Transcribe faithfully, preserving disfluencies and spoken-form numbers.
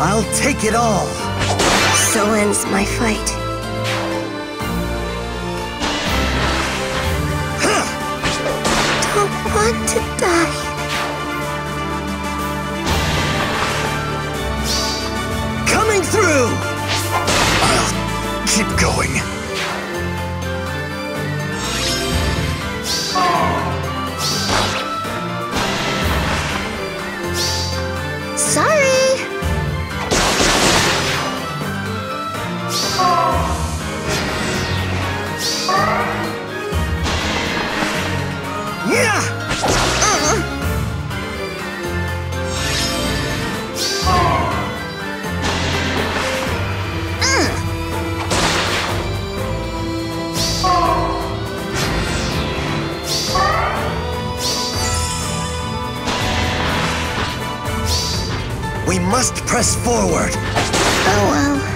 I'll take it all. So ends my fight. Huh. Don't want to die. Coming through! I'll keep going. Sorry. Yeah! Uh. We must press forward. Oh well.